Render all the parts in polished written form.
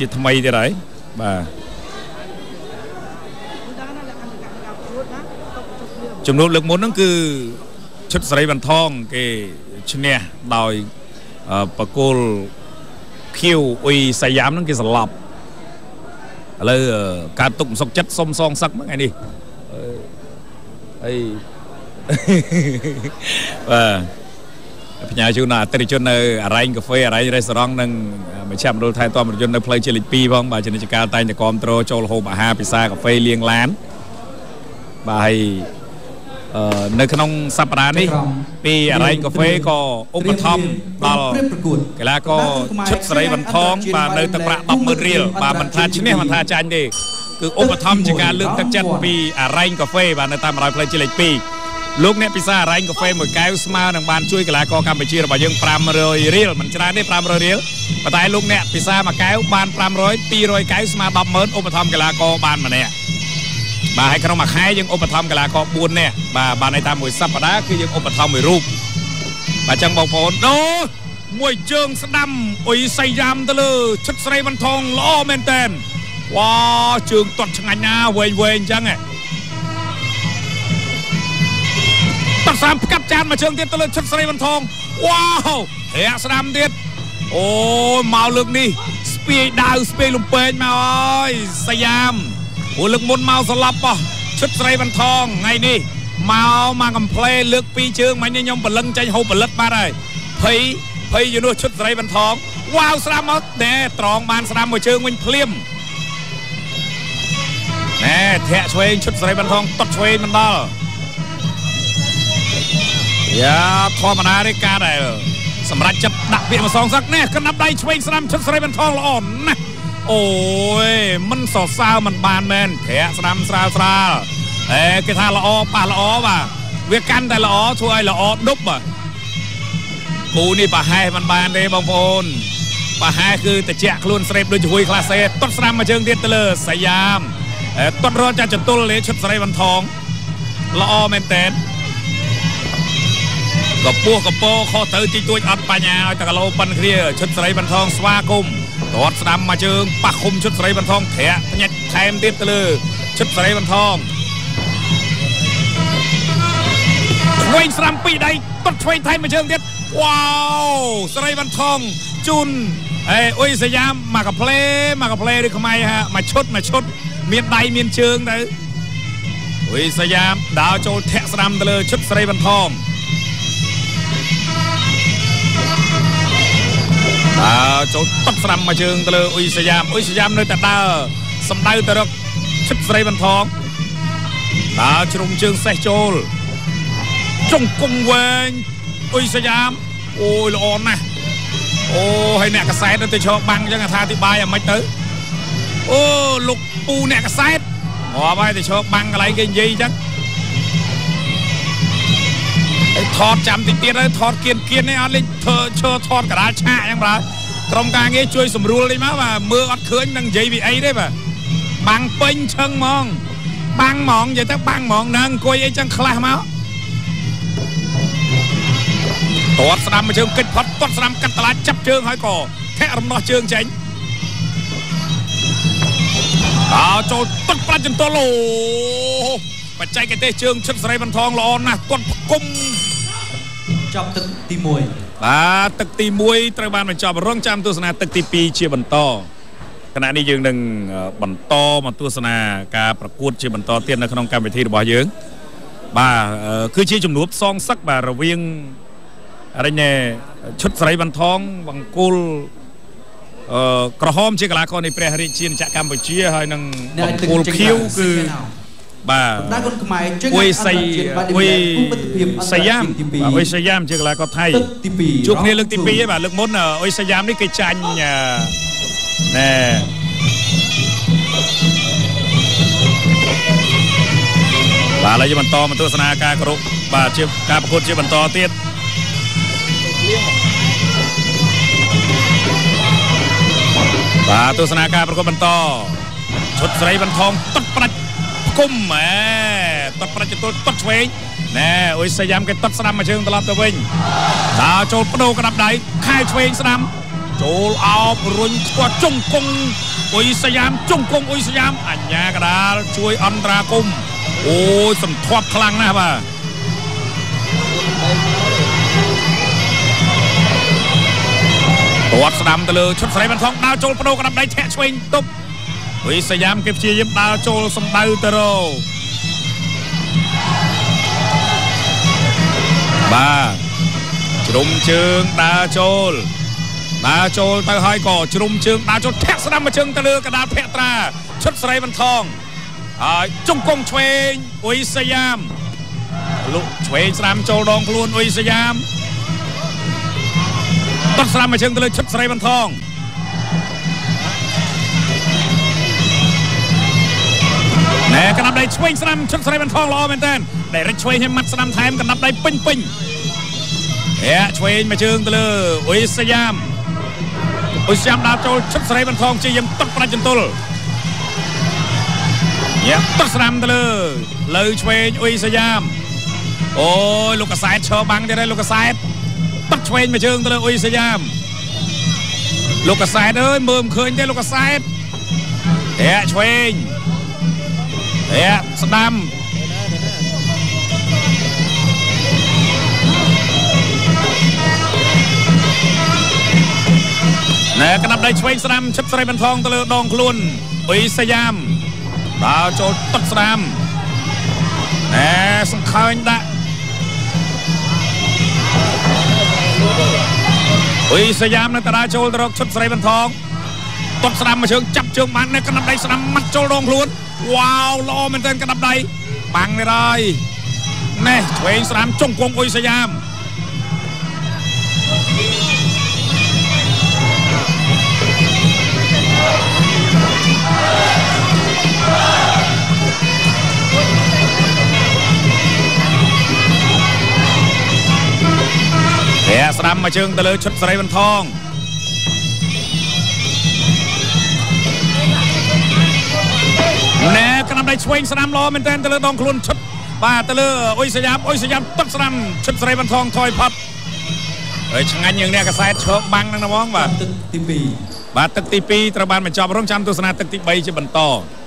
ជាថ្មីទៀតហើយបាទចំនួនលើកមុនហ្នឹងគឺឈុតសេរីវណ្ណថងគេឈ្នះដោយបកគលខៀវអ៊ុយសាយ៉ាមហ្នឹងគេស្លាប់ឥឡូវការទុកមិនសុខចិត្តសុំសងសឹកហ្នឹងឯនេះហើយបាទផ្ញើជូនដល់អតិថិជននៅអរ៉ៃកាហ្វេអរ៉ៃរេស្តូរ៉ង់និងមជ្ឈមណ្ឌលថែទាំរថយន្តនៅផ្លូវជាតិលេខ 2 ផងបាទជានិច្ចកាលតែងតែគាំទ្រចូលហូបអាហារពិសាកាហ្វេលៀងឡានបាទហើយនៅក្នុងសប្តាហ៍នេះពីអរ៉ៃកាហ្វេក៏ឧបត្ថម្ភដល់កីឡាករឈុតសេរីវណ្ណថងបាទនៅទឹកប្រាក់ 10,000 រៀលបាទមិនថាឈ្នះមិនថាចាញ់ទេគឺឧបត្ថម្ភជាការលើកទឹកចិត្តពីអរ៉ៃកាហ្វេបាទនៅតាមបណ្ដោយផ្លូវជាតិលេខ 2 លោកអ្នកពិសាអរ៉ៃកាហ្វេមួយកែវស្មើនឹងបានជួយកីឡាករកម្ពុជារបស់យើង 500 រៀលមិនច្រើនទេ 500 រៀលប៉ុន្តែលោកអ្នកពិសាមួយកែវបាន 500 200 កែវស្មើ 10,000 ឧបត្ថម្ភកីឡាករបានម្នាក់បាទហើយក្នុងមួយខែយើងឧបត្ថម្ភកីឡាករ 4 នាក់បាទបានន័យថាមួយសប្តាហ៍គឺយើងឧបត្ថម្ភមួយរូបបាទចឹងបងប្អូនអូមួយជើងស្ដាំអ៊ុយសៃយ៉ាំទៅលើឈុតស្រីវណ្ណថងល្អមែនតើវ៉ាជើងទាត់ឆ្ងាញ់ណាវែងអញ្ចឹងតាត់ស្រាំផ្កាប់ចានមួយជើងទៀតទៅលើឈុតស្រីវណ្ណថងវ៉ាវរាក់ស្ដាំទៀតអូមកលើកនេះស្ពាយដាវស្ពាយលំពេងមកអើយសយ៉ាមអូលើកមុនមកស្លាប់បោះឈុតស្រីវណ្ណថងថ្ងៃនេះមកកំ plei លើក2ជើងមិញនេះខ្ញុំបលឹងចាញ់ហូបផលិតបាត់ហើយភ័យជំនួសឈុតសេរីវណ្ណថងវ៉ាវស្ដាំមកណែត្រង់បានស្ដាំមួយជើងវិញភ្លាមណែធាក់ឆ្វេងឈុតសេរីវណ្ណថងតត់ឆ្វេងមិនដល់យ៉ាធម្មតាទេការដែលសម្រាប់ចិត្តដាក់ពាក្យមកសងសឹកណែកណ្ដាប់ដៃឆ្វេងស្ដាំឈុតសេរីវណ្ណថងល្អណាស់អូយមិនសរសើរមិនបានមែនធាក់ស្ដាំស្រាលគេថាល្អប៉ះល្អបាទវាកាន់តែល្អធ្វើឲ្យល្អដប់បាទគូនេះប្រហែលមិនបានទេបងប្អូនប្រហែលគឺតិចខ្លួនស្រេបដូចជួយខ្លះសេតត់ស្ដាំមួយជើងទៀតទៅលើសាយ៉ាមតត់រត់ចាចន្ទុលលេឈុតសេរីវណ្ណថងល្អមែនតើកពោះកពោខុសទៅទីទួចអត់បញ្ញាឲ្យតែគីឡូប៉ុនគ្នាឈុតសេរីវណ្ណថងស្វាគមន៍រត់ស្ដាំមួយជើងប៉ះឃុំឈុតសេរីវណ្ណថងធាក់ផ្ញាច់ថែមទៀតទៅលើឈុតសេរីវណ្ណថងឆ្វេងស្រាំពីដៃតត់ឆ្វេងថែមមួយជើងទៀតវ៉ាវសេរីវណ្ណថងជូនអ៊ុយសយ៉ាមមកកាផ្លេឬខ្មែរហាមួយឈុតមានដៃមានជើងទៅអ៊ុយសយ៉ាមដើរចូលធាក់ស្ដាំទៅលើឈុតសេរីវណ្ណថងចូលតត់ស្ដាំមួយជើងទៅលើអ៊ុយសយ៉ាមនៅតែដើរសម្ដៅទៅរកឈុតសេរីវណ្ណថងដើរជ្រុំជើងសេះចូលចុងគុំវែងអ៊ុយសយ៉ាមអូយល្អណាស់អូហើយអ្នកកសែតទៅឈរបាំងអញ្ចឹងថាអធិប្បាយអាម៉េចទៅអូលោកពូអ្នកកសែតងាប់ហើយទៅឈរបាំងកន្លែងគេនិយាយអញ្ចឹងហើយថតចាំតិចទៀតហើយថតគៀននេះអត់លេចធ្វើឈរថតកណ្ដាលឆាកអញ្ចឹងបាទក្រុមការងារជួយសម្រួលនេះមកបាទមើលអត់ឃើញនឹងនិយាយពីអីទេបាទបាំងពេញឈឹងហ្មងបាំងហ្មងនិយាយទៅបាំងហ្មងនឹងអង្គុយអីចឹងខ្លះមកទាត់ស្ដាំមួយជើងកិច្ចផុតទាត់ស្ដាំកាត់តឡាចាប់ជើងហើយក៏ធាក់រំដោះជើងចេញចូលទាត់ប្រាច់ចន្ទល់អូបច្ចេកទេសជើងឈុតសេរីវណ្ណថងល្អណាស់ទាត់ផ្គុំចប់ទឹកទី1បាទទឹកទី1ត្រូវបានបញ្ចប់រងចាំទស្សនាទឹកទី2ជាបន្តខណៈនេះយើងនឹងបន្តមកទស្សនាការប្រកួតជាបន្តទៀតនៅក្នុងកម្មវិធីរបស់យើងបាទគឺជាជំនួបសងសឹកបាទរវាងអរិញឈុតសេរីវណ្ណថងបង្គោលក្រហមជាកីឡាករនៃព្រះរាជាណាចក្រកម្ពុជាហើយនឹងបង្គោលខៀវគឺបាទអ៊ុយសៃយ៉ាមអ៊ុយសៃយ៉ាមជាកីឡាករថៃជួបគ្នាលើកទី2ហើយបាទលើកមុនអ៊ុយសៃយ៉ាមនេះគេចាញ់ណែបាទឥឡូវយើងបន្តមកទស្សនាការគោរពបាទជាការប្រកួតជាបន្តទៀតបាទទស្សនាការប្រកួតបន្តឈុតសេរីវណ្ណថងតត់ប្រាច់គុំតត់ប្រាច់ចន្ទុលតត់ឆ្វេងណែអ៊ុយសៃយ៉ាមគេតត់ស្ដាំមួយជើងត្រឡប់ទៅវិញដើរចូលបដូរក្តាប់ដៃខែឆ្វេងស្ដាំចូលអោបរុញខ្ទាស់ជង្គង់អ៊ុយសយ៉ាមជង្គង់អ៊ុយសយ៉ាមអញ្ញាកដាលជួយអន្តរាគមអូយសន្ធាប់ខ្លាំងណាស់បាទទាត់ស្ដាំទៅលើឈុតសេរីវណ្ណថងដើរចូលបដូរក្តាប់ដៃធាក់ឆ្វេងទប់អ៊ុយសយ៉ាមគេព្យាយាមដើរចូលសម្ដៅទៅរបាទជ្រុំជើងដើរចូលទៅហើយក៏ជ្រុំជើងដើរចូលធាក់ស្ដាំមួយជើងទៅលើកដាលភក្ត្រាឈុតសេរីវណ្ណថងហើយជង្គង់ឆ្វេងអ៊ុយសយ៉ាមលុកឆ្វេងស្ដាំចូលដងខ្លួនអ៊ុយសយ៉ាមតត់ស្ដាំមួយជើងទៅលើឈុតសេរីវណ្ណថងណែកណ្ដាប់ដៃឆ្វេងស្ដាំឈុតសេរីវណ្ណថងល្អមែនតើដែលរិចឆ្វេងឲ្យម៉ាត់ស្ដាំថែមកណ្ដាប់ដៃពេញឆ្វេងមួយជើងទៅលើអ៊ុយសយ៉ាមដើរចូលឈុតសេរីវណ្ណថងជាយាមតត់ប្រាច់ចន្ទុលតត់ស្ដាំទៅលើឆ្វេងអ៊ុយសយ៉ាមអូយលោកកសែតឈរបាំងទៀតហើយលោកកសែតតត់ឆ្វេងមួយជើងទៅលើអ៊ុយសយ៉ាមលោកកសែតអើយមើលមិនឃើញទេលោកកសែតឆ្វេងស្ដាំណែកណ្ដាប់ដៃឆ្វេងស្ដាំឈុតសេរីវណ្ណថងទៅលើដងខ្លួនអ៊ុយសយ៉ាមដើរចូលតត់ស្ដាំណែសង្ខើញដាក់អ៊ុយសយ៉ាមនៅតារាចូលទៅរកឈុតសេរីវណ្ណថងតត់ស្ដាំមួយជើងចាប់ជើងបានណែកណ្ដាប់ដៃស្ដាំម៉ាត់ចូលដងខ្លួនវ៉ាវល្អមែនទែនកណ្ដាប់ដៃបាំងនេះហើយណែឆ្វេងស្ដាំជង្គង់អ៊ុយសយ៉ាមស្ដាំមួយជើងទៅលើឈុតសេរីវណ្ណថងណែកណ្ដាប់ដៃឆ្វេងស្ដាំល្អមែនទែនទៅលើដងខ្លួនឈុតបាទទៅលើអ៊ុយសយ៉ាមតត់ស្ដាំឈុតសេរីវណ្ណថងថយផុតហើយឆ្ងាញ់យ៉ាងនេះកសែតឈើបាំងហ្នឹងណាហ្មងបាទទឹកទី2បាទទឹកទី2ត្រូវបានបញ្ចប់រងចាំទស្សនាទឹកទី3ជាបន្ត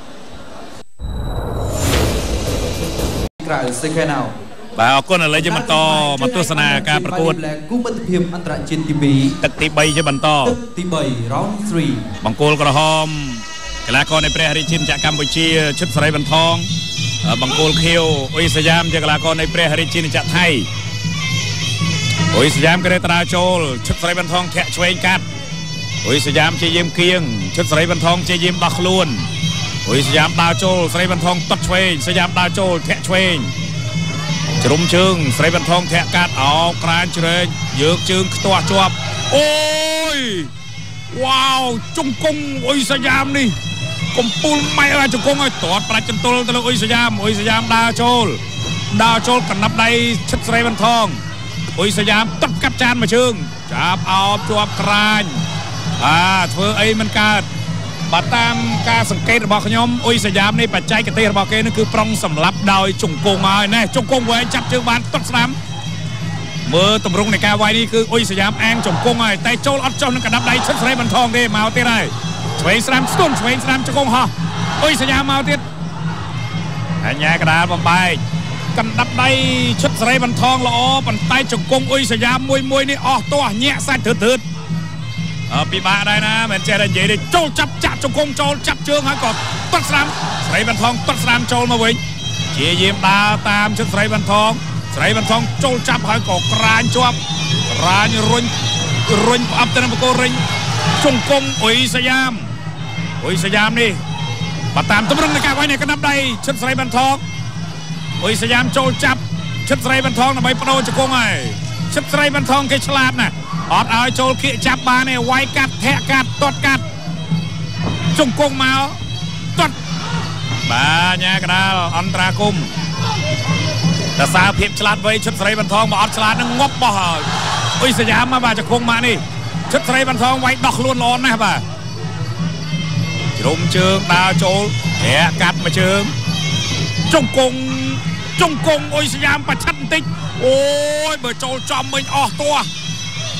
ក្រៅសេខេណៅបាទអរគុណឥឡូវយើងបន្តមកទស្សនាការប្រកួតគូមិត្តភាពអន្តរជាតិទី2ទឹកទី3ជាបន្តទឹកទី3 round 3បង្គោលក្រហមកីឡាករនៃព្រះរាជាណាចក្រកម្ពុជាឈុតសេរីវណ្ណថងបង្គោលខៀវអ៊ុយសយ៉ាមជាកីឡាករនៃព្រះរាជាណាចក្រថៃអ៊ុយសយ៉ាមក៏តារាចូលឈុតសេរីវណ្ណថងធាក់ឆ្វេងកាត់អ៊ុយសយ៉ាមជាយាមគៀងឈុតសេរីវណ្ណថងជាយាមដោះខ្លួនអ៊ុយសយ៉ាមដើរចូលសេរីវណ្ណថងតត់ឆ្វេងសយ៉ាមដើរចូលធាក់ឆ្វេងជ្រុំជើងសេរីវណ្ណថងធាក់កាត់អោក្រានជ្រែកយើកជើងខ្ទាស់ជាប់អូយវ៉ាវជង្គង់អ៊ុយសយ៉ាមនេះកំពូលម៉ៃឲ្យជង្គង់ឲ្យទាត់ប្រាច់ចន្ទុលទៅលើអ៊ុយសយ៉ាមដើរចូលកណ្ដាប់ដៃឈិតសេរីវណ្ណថងអ៊ុយសយ៉ាមតត់កាត់ចានមួយជើងចាប់អោបជាប់ក្រាញធ្វើអីមិនកើតបើតាមការសង្កេតរបស់ខ្ញុំអ៊ុយសយ៉ាមនេះបច្ចេកទេសរបស់គេនេះគឺប្រុងសម្លាប់ដោយជង្គង់ហើយណែជង្គង់វែងចាប់ជើងបានតត់ស្ដាំមើលតម្រង់នៃការវាយនេះគឺអ៊ុយសយ៉ាមអាងជង្គង់ហើយតែចូលអត់ចុះនឹងកណ្ដាប់ដៃឈិតសេរីវណ្ណថងទេមកទៀតហើយឆ្វេងស្ដាំស្ទន់ឆ្វេងស្ដាំជង្គង់ហោះអ៊ុយសយ៉ាមមកទៀតអញ្ញាកដាលបំបែកកណ្ដាប់ដៃឈុតសេរីវណ្ណថងល្អប៉ុន្តែជង្គង់អ៊ុយសយ៉ាមមួយនេះអស់ទាស់ញាក់សាច់ធឺតពិបាកដែរណាមិនចេះតែនិយាយទេចូលចាប់ចាក់ជង្គង់ចូលចាប់ជើងហើយក៏ទាត់ស្ដាំសេរីវណ្ណថងទាត់ស្ដាំចូលមកវិញជាយាមដើរតាមឈុតសេរីវណ្ណថងចូលចាប់ហើយក៏ក្រាញជាប់ក្រាញរុញផ្អាប់ទៅនឹងបកគោរិញជង្គង់អ៊ុយសយ៉ាមនេះបើតាមទម្រង់នៃការវាយនេះកណ្ដាប់ដៃឈុតសេរីវណ្ណថងអ៊ុយសយ៉ាមចូលចាប់ឈុតសេរីវណ្ណថងដើម្បីបដូរជង្គង់ហើយឈុតសេរីវណ្ណថងគេឆ្លាតណាស់អត់ឲ្យចូលគៀកចាប់បានទេវាយកាត់ធាក់កាត់ទាត់កាត់ជង្គង់មកទាត់បាទញ៉ាកដាលអន្តរាគមតើសារភាពឆ្លាតវៃឈុតសេរីវណ្ណថងមកអត់ឆ្លាតនឹងងាប់បោះហើយអ៊ុយសយ៉ាមមកបាទជង្គង់មកនេះឈុតសេរីវណ្ណថងវាយដោះខ្លួនល្អណាស់បាទជ្រុំជើងដើរចូលធាក់កាត់មួយជើងជង្គង់អ៊ុយសយ៉ាមប្រឆាត់បន្តិចអូយបើចូលចំវិញអស់ទាស់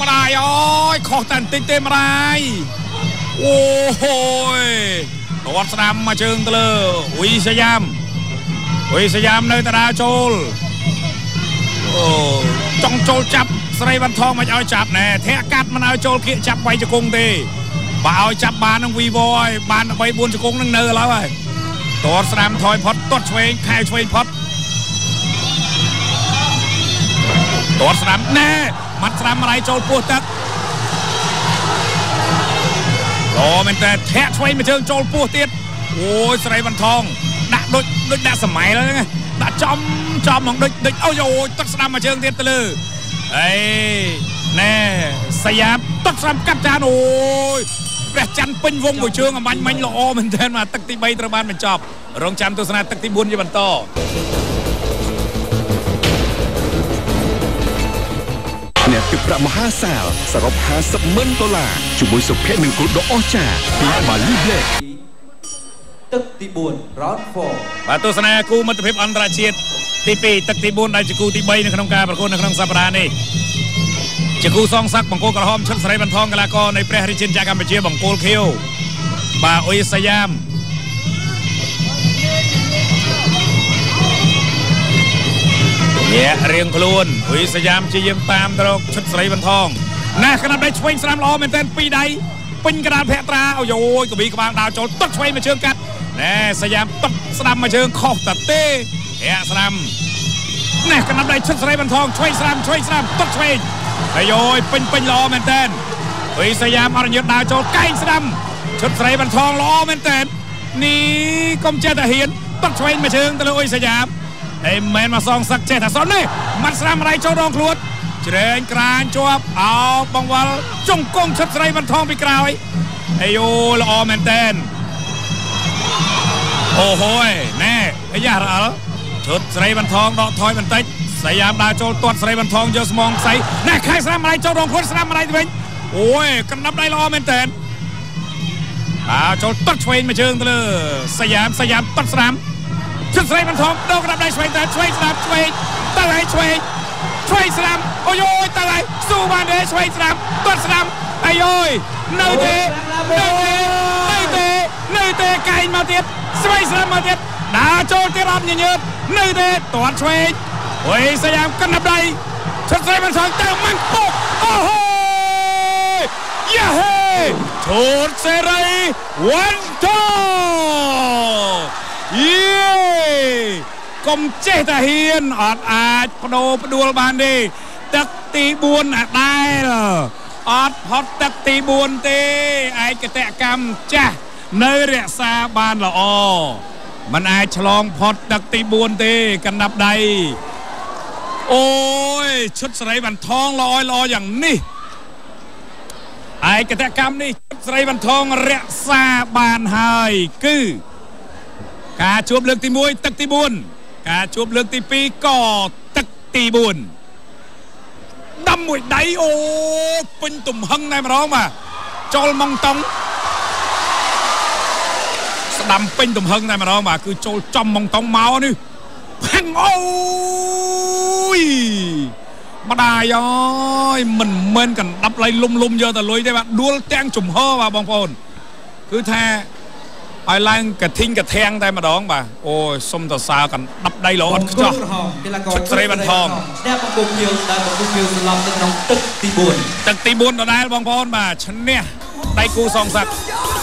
มาได้โอ้ยขอแต่งเต็มมาได้โอ้โหตัวสนามมาเชิงตะเลยอุยสยามในตราโจลโอ้จ้องโจลจับสไลบันทองมาเอาจับแน่เทะกัดมันเอาโจลเกี่ยจับไว้จะกงตีบ่เอาจับบานนั่งวีบอยบานไปบุญจะกงนั่งเนอแล้วไอ้ตัวสนามถอยพอดต้นช่วยใครช่วยพอดตัวสนามแน่มัดสนามอะไรโจลปวดตัดโอ้มันแต่แทะช่วยมาเชิงโจลปวดติดโอ้ยสไลบันทองดักโดยดักสมัยแล้วไงดักจอมของโดยเอาโอ้ยตัดสนามมาเชิงติดตะลือไอ้แน่สยามตัดสนามกัดจานโอ้ยประจันเป็นวงบุญเชิงมันละอมันแทนมาตักตีใบตระบานมันจอบรองจำตัวสนามตักตีบุญยี่บันโตเนี่ยติดประมหาศาลสำหรับ$50,000ช่วยสุขเพชรหนึ่งกุดดอกอชาที่บาลีเบลกตึกตีบุญร้อนฟองบาตัวสนามกูมัตเพ็บอันตรายตีปีตึกตีบุญได้จะกูตีใบในขนมกาประคุณในขนมสัปดาห์นี้จะกูซองซักบังโกกระหอมชุดสไลบันทองกะลากรในเปรริจินจากกัมพูชีบังโกลเคียวบาอุยสยามเนี่ยเรียงคลูนอุยสยามจะยืมตามตลกชุดสไลบันทองน่าขนาดได้ช่วยสนามล้อเป็นเต้นปีใดเป็นกระดาษแพะตราเอาโยยกระบี่กระบางดาวโจลตัดช่วยมาเชิงกัดแน่สยามตัดสนามมาเชิงคอกตัดเต้เอะสนามน่าขนาดได้ชุดสไลบันทองช่วยสนามตัดช่วยไอ้โยยเป็นล้อแมนเทนอุยสยามอรยศดาวโจลใกล้สนามชุดสไลบันทองล้อแมนเทนนี่กรมเจตเหียนตัดช่วยมาเชิงตะลุยสยามไอ้แมนมาซองสักเจตสอนนี่มันสนามอะไรโจรองคลวดเจริญกรานจวบเอาบังวัลจงกงชุดสไลบันทองไปกล่าวไอ้โยล้อแมนเทนโอ้โหแน่ไอ้ยาละชุดสไลบันทองดอกถอยมันติดสยามดาวโจลตัวสไลบันทองเยอะสมองใสแน่ใครสนามอะไรโจรองคลวดสนามอะไรตัวเองโอ้ยกันนับได้ล้อแมนเทนดาวโจลตัดช่วยมาเชิงตะเลยสยามตัดสนามชุดสไลบันทองโดนกระดับได้ช่วยแต่ช่วยสนามช่วยตั้งให้ช่วยสนามโอ้ยตั้งให้สู้มาเดช่วยสนามตัดสนามไอ้โอ้ยเนยเตะไก่มาเทียบช่วยสนามมาเทียบดาวโจลที่รับเยือนเนยเตะตัวช่วยโอ้ยสยามกันนับได้ชุดสไลบันทองแต่มันปุ๊บโอ้โหยาเฮชุดเสรีวันทองเย้กรมเจตเฮียนอดอาจปโดปดวลบานดีตักตีบุญได้เหรออดพอดตักตีบุญตีไอ้กระแตกรรมจ้ะเนยเรียซาบานละอมันไอ้ฉลองพอดตักตีบุญตีกันนับใดโอ้ยชุดสไลบันทองลอยอย่างนี้ไอ้กระแตกรรมนี่ชุดสไลบันทองเรียซาบานหายคือการจูบเลือกตีมวยตักตีบุญการจูบเลือกตีปีก็ตักตีบุญดำมวยไดโอเป็นตุ่มหังในมาร้องมาโจลมองตองสดำเป็นตุ่มหังในมาร้องมาคือโจลจอมมองตองเมานี่พังโอ้ยมาได้ย้อยมันเหมือนกันดับไหลลุ่มเยอะแต่ลุยได้ปะดูแจ้งจุ่มห่อมาบางคนคือแท้ไอ้ล่างกระทิ้งกระแทงได้มาดองป่ะโอ้ยส้มต่อสาวกันดับได้หลอดจ้ะชุดสไลบันทองแน่บังกุมเดียวได้บังกุมเดียวสลับตึกน้องตึกตีบุญต่อได้บางพรมาฉันเนี่ยได้กูซองสัก